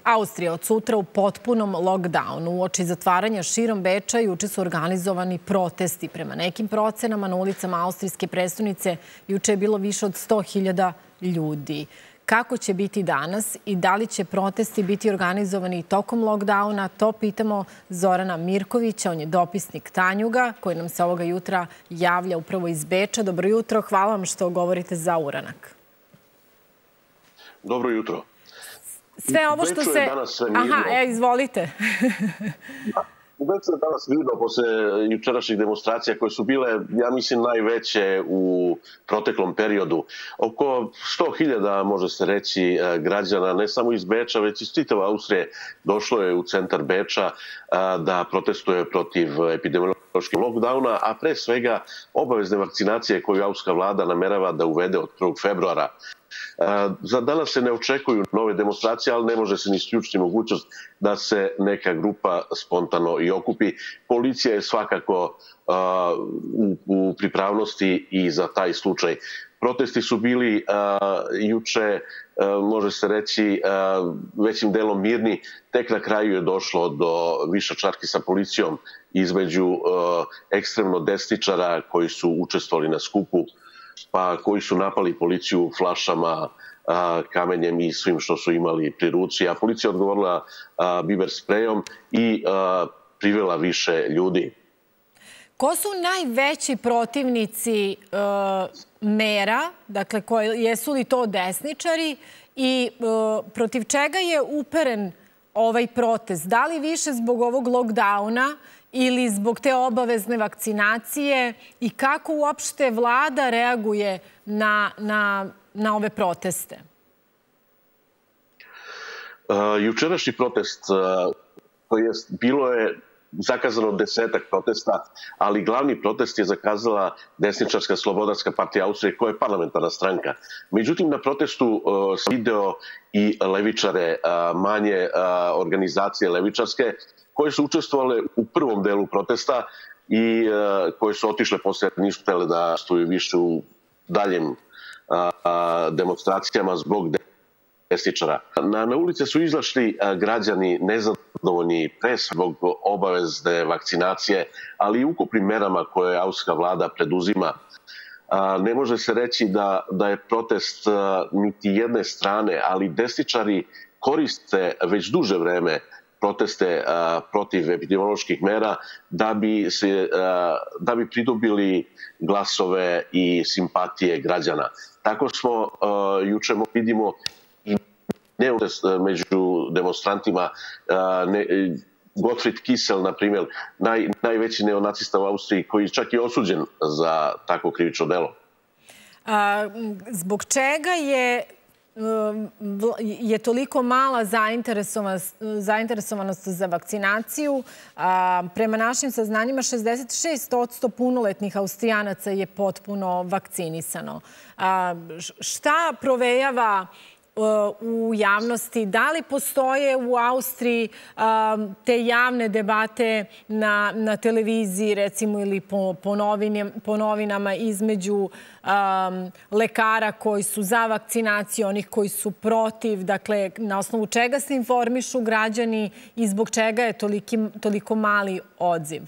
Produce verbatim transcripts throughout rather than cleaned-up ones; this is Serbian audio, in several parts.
Austrija od sutra u potpunom lockdownu. Uoči zatvaranja širom Beča juče su organizovani protesti. Prema nekim procenama na ulicama austrijske prestonice juče je bilo više od sto hiljada ljudi. Kako će biti danas i da li će protesti biti organizovani tokom lockdowna, to pitamo Zorana Mirkovića. On je dopisnik Tanjuga, koji nam se ovoga jutra javlja upravo iz Beča. Dobro jutro, hvala vam što govorite za Uranak. Dobro jutro. Sve ovo što se... Aha, e, izvolite. U Beču je danas mirno posle jučerašnjih demonstracija koje su bile, ja mislim, najveće u proteklom periodu. Oko sto hiljada, može se reći, građana, ne samo iz Beča, već iz čitave Austrije, došlo je u centar Beča da protestuje protiv epidemiološkog lockdowna, a pre svega obavezne vakcinacije koju austrijska vlada namerava da uvede od prvog februara. Za danas se ne očekuju nove demonstracije, ali ne može se ni isključiti mogućnost da se neka grupa spontano i okupi. Policija je svakako u pripravnosti i za taj slučaj. Protesti su bili juče, može se reći, većim delom mirni. Tek na kraju je došlo do višečarki sa policijom između ekstremno desničara koji su učestvovali na skupu, pa koji su napali policiju flašama, kamenjem i svim što su imali pri ruci. A policija odgovorila biber sprejom i privela više ljudi. Ko su najveći protivnici mera? Dakle, jesu li to desničari i protiv čega je uperen ovaj protest? Da li više zbog ovog lockdowna ili zbog te obavezne vakcinacije i kako uopšte vlada reaguje na, na, na ove proteste? Uh, jučerašnji protest, uh, to jest, bilo je zakazano desetak protesta, ali glavni protest je zakazala desničarska Slobodarska partija Austrije, koja je parlamentarna stranka. Međutim, na protestu uh, sam video i levičare, uh, manje uh, organizacije levičarske, koje su učestvovale u prvom delu protesta i uh, koje su otišle posle, nisu htjele da stoju više u daljim uh, demonstracijama zbog desničara. Na, na ulice su izašli uh, građani nezadovoljni pre zbog obavezne vakcinacije, ali i ukupnim merama koje austrijska vlada preduzima. Uh, ne može se reći da, da je protest uh, niti jedne strane, ali desničari koriste već duže vreme proteste a, protiv epidemioloških mera da bi, se, a, da bi pridobili glasove i simpatije građana. Tako smo a, juče vidimo i neutest među demonstrantima. A, ne, Gottfried Kissel, na primjer, naj, najveći neonacista u Austriji, koji čak i osuđen za takvo krivično delo. A, zbog čega je je toliko mala zainteresovanost za vakcinaciju? Prema našim saznanjima, šezdeset šest posto punoletnih Austrijanaca je potpuno vakcinisano. Šta provejava u javnosti? Da li postoje u Austriji te javne debate na, na televiziji, recimo, ili po, po, novinama, po novinama između um, lekara koji su za vakcinaciju, onih koji su protiv? Dakle, na osnovu čega se informišu građani i zbog čega je toliki, toliko mali odziv?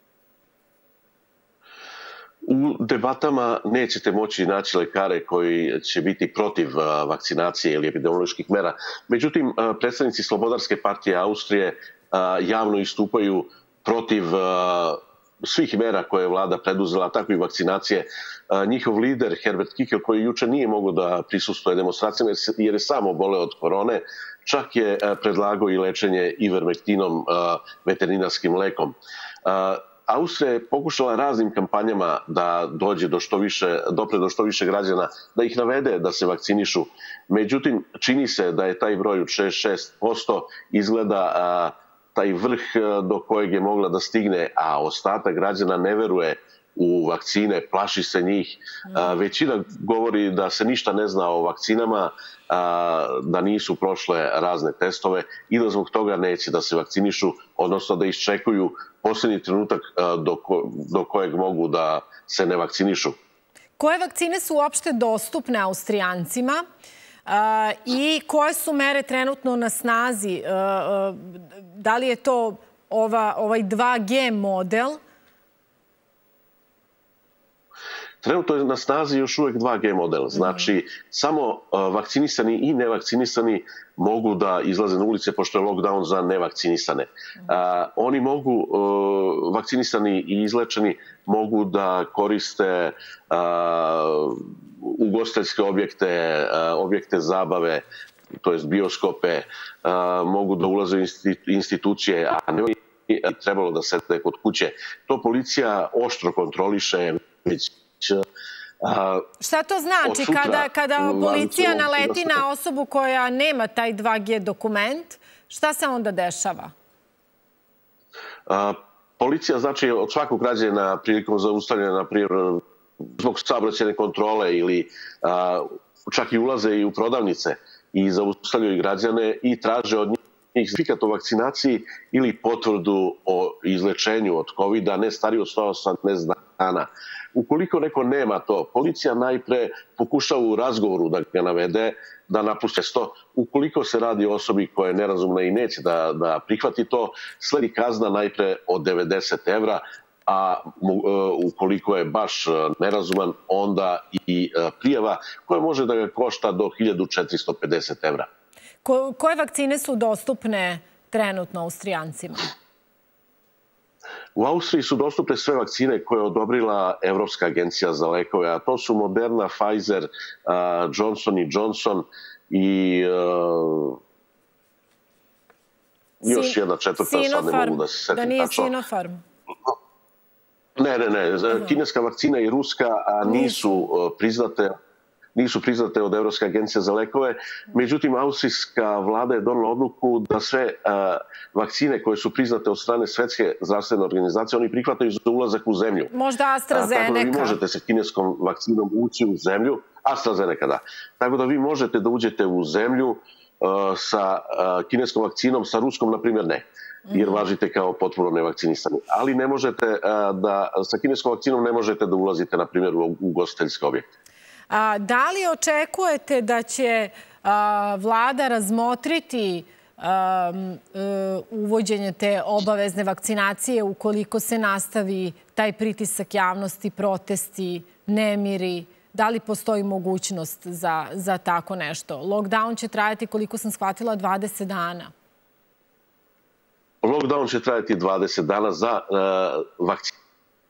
U debatama nećete moći naći lekare koji će biti protiv vakcinacije ili epidemioloških mera. Međutim, predstavnici Slobodarske partije Austrije javno istupaju protiv svih mera koje je vlada preduzela, tako i vakcinacije. Njihov lider, Herbert Kickl, koji juče nije mogao da prisustvuje demonstracijama jer je samo oboleo od korone, čak je predlagao i lečenje ivermektinom, veterinarskim lekom. Austrija je pokušala raznim kampanjama da dođe do što više, dopre do što više građana, da ih navede da se vakcinišu. Međutim, čini se da je taj broj od šezdeset šest posto izgleda a, taj vrh do kojeg je mogla da stigne, a ostatak građana ne veruje u vakcine, plaši se njih. A, većina govori da se ništa ne zna o vakcinama, a, da nisu prošle razne testove i da zbog toga neće da se vakcinišu, odnosno da iščekuju posljednji trenutak do, ko, do kojeg mogu da se ne vakcinišu. Koje vakcine su uopšte dostupne Austrijancima? i koje su mere trenutno na snazi? Da li je to ovaj dva G model? Trenutno je na snazi još uvek dva G model. Znači, samo vakcinisani i nevakcinisani mogu da izlaze na ulice, pošto je lockdown za nevakcinisane. Oni mogu, vakcinisani i izlečeni, mogu da koriste ugostiteljske objekte, objekte zabave, to jest bioskope, mogu da ulaze u institucije, a ne trebalo da sede kod kuće. To policija oštro kontroliše već. Šta to znači kada policija naleti na osobu koja nema taj dva G dokument? Šta se onda dešava? Policija, znači, od svakog građana prilikom zaustavljanja, na primjer, zbog saobraćajne kontrole ili čak i ulaze i u prodavnice i zaustavljaju građane i traže od njih sertifikat o vakcinaciji ili potvrdu o izlečenju od kovida, ne stariji od sto osamdeset dana. Ukoliko neko nema to, policija najpre pokušava u razgovoru da ga navede, da napuste sto. Ukoliko se radi o osobi koja je nerazumna i neće da prihvati to, sledi kazna najpre od devedeset evra, a ukoliko je baš nerazuman, onda i prijava koja može da ga košta do hiljadu četiristo pedeset evra. Koje vakcine su dostupne trenutno Austrijancima? U Austriji su dostupne sve vakcine koje je odobrila Evropska agencija za lekove, a to su Moderna, Pfizer, Johnson i Johnson i još jedna četvrta, sad ne mogu da se setim tačno. Da nije Sinopharm? Ne, ne, ne. Kineska vakcina i ruska nisu priznate nisu priznate od Evropske agencije za lekove. Međutim, austrijska vlada je donela odluku da sve vakcine koje su priznate od strane Svetske zdravstvene organizacije, oni prihvataju za ulazak u zemlju. Možda AstraZeneca. Tako da vi možete sa kineskom vakcinom ući u zemlju. AstraZeneca, da. Tako da vi možete da uđete u zemlju sa kineskom vakcinom, sa ruskom, na primjer, ne. Jer važite kao potpuno nevakcinisani. Ali ne možete da, sa kineskom vakcinom ne možete da ulazite, na primjer, u ugostiteljske objekte. Da li očekujete da će vlada razmotriti uvođenje te obavezne vakcinacije ukoliko se nastavi taj pritisak javnosti, protesti, nemiri? Da li postoji mogućnost za tako nešto? Lockdown će trajati, koliko sam shvatila, dvadeset dana. Lockdown će trajati dvadeset dana za vakcinaciju.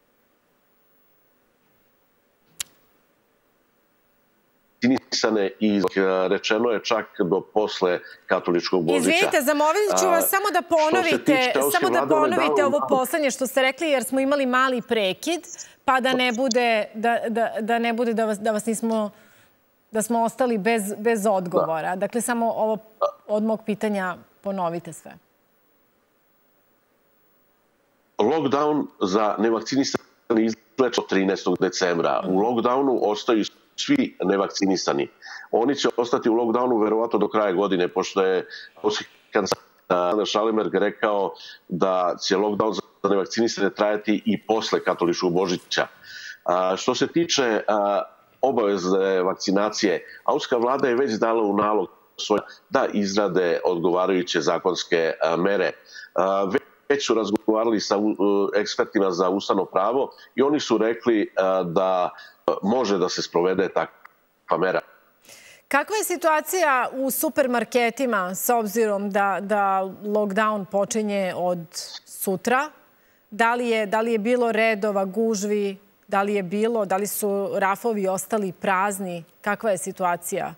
I rečeno je čak do posle katoličkog Božića. Izvinite, zamolit ću vas samo da ponovite, samo da ponovite ovo poslednje što ste rekli, jer smo imali mali prekid, pa da ne bude da ne bude da vas nismo, da smo ostali bez odgovora. Dakle, samo ovo od mog pitanja ponovite sve. Lockdown za nevakcinisani izleče od trinaestog decembra. U lockdownu ostaju svi nevakcinisani. Oni će ostati u lockdownu verovatno do kraja godine, pošto je kancelar Schallenberg rekao da će lockdown za nevakcinisane trajati i posle katoličkog Božića. Što se tiče obaveze vakcinacije, austrijska vlada je već dala u nalog da izrade odgovarajuće zakonske mere. Već su razgovarali sa ekspertima za ustavno pravo i oni su rekli da može da se sprovede takva mera. Kakva je situacija u supermarketima s obzirom da lockdown počinje od sutra? Da li je bilo redova, gužvi? Da li je bilo, da li su rafovi ostali prazni? Kakva je situacija?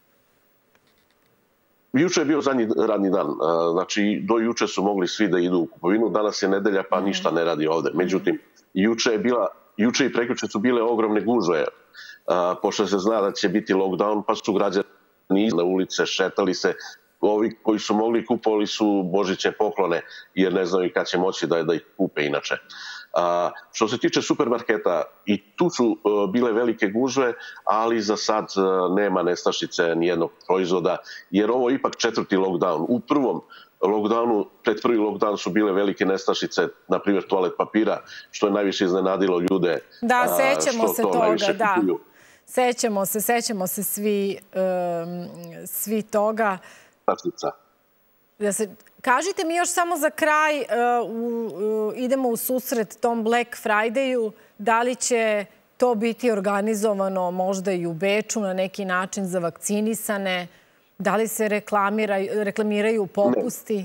Juče je bio zadnji radni dan. Znači, do juče su mogli svi da idu u kupovinu. Danas je nedelja, pa ništa ne radi ovde. Međutim, juče je bila Juče i prekjuče su bile ogromne gužve, pošto se zna da će biti lockdown, pa su građani na ulice, šetali se. Ovi koji su mogli kupovali su božićne poklone, jer ne znaju kad će moći da ih kupe inače. Što se tiče supermarketa, i tu su bile velike gužve, ali za sad nema nestašice nijednog proizvoda, jer ovo je ipak četvrti lockdown. U prvom lockdownu, pred prvi lockdown su bile velike nestašice, na primjer toalet papira, što je najviše iznenadilo ljude. Da, sećamo se toga, da. Sećamo se, sećamo se svi, svi toga. Tačnica. Da se, kažite mi još samo za kraj, idemo u susret tom Black Friday-u, da li će to biti organizovano možda i u Beču na neki način za vakcinisane? Da li se reklamiraju popusti?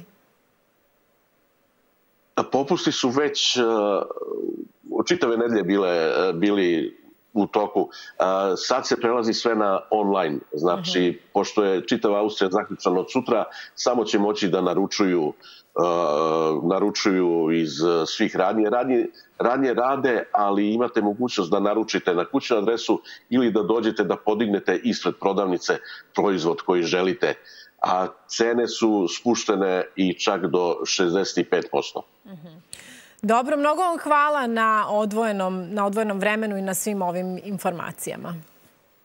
Popusti su već čitave nedelje bili u toku. Sad se prelazi sve na online. Znači, pošto je čitava Austrija zaključana od sutra, samo će moći da naručuju naručuju iz svih radnje. Radnje rade, ali imate mogućnost da naručite na kućnu adresu ili da dođete da podignete ispred prodavnice proizvod koji želite. A cene su spuštene i čak do šezdeset pet posto. Dobro, mnogo vam hvala na odvojenom vremenu i na svim ovim informacijama.